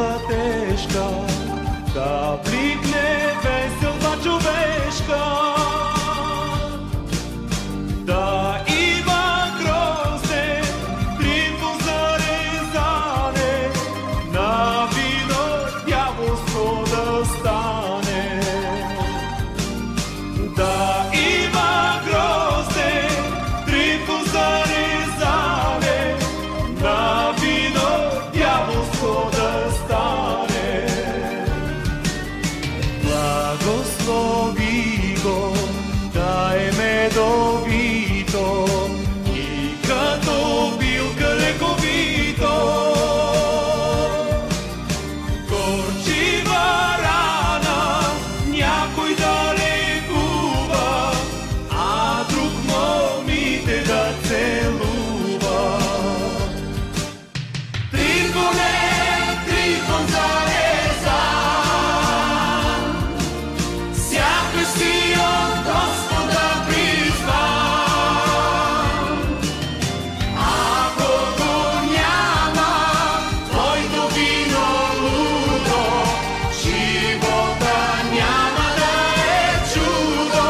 тежка, да бликне веселба човешка, да има грозде, дринко зарезане, на вино дяволско да стане. Да има грозде, дринко зарезане, на вино дяволско да стане. Благослови го, да е медовито и като билка лековито. Горчива рана някой да лекува, а друг момите да целува. Трифоне, Трифон зарезан, сякаш си от Господа призван. Ако го няма, твоето вино лудо, живота няма да е чудо.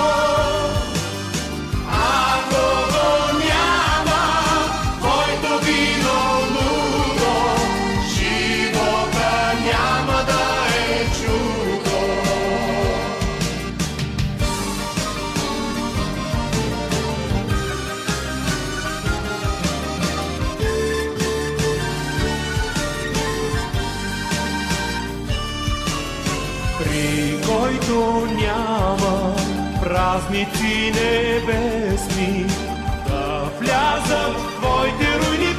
Ако го няма, твоето вино лудо, живота няма да е чудо. При който няма празници небесни, да влязат в твоите руини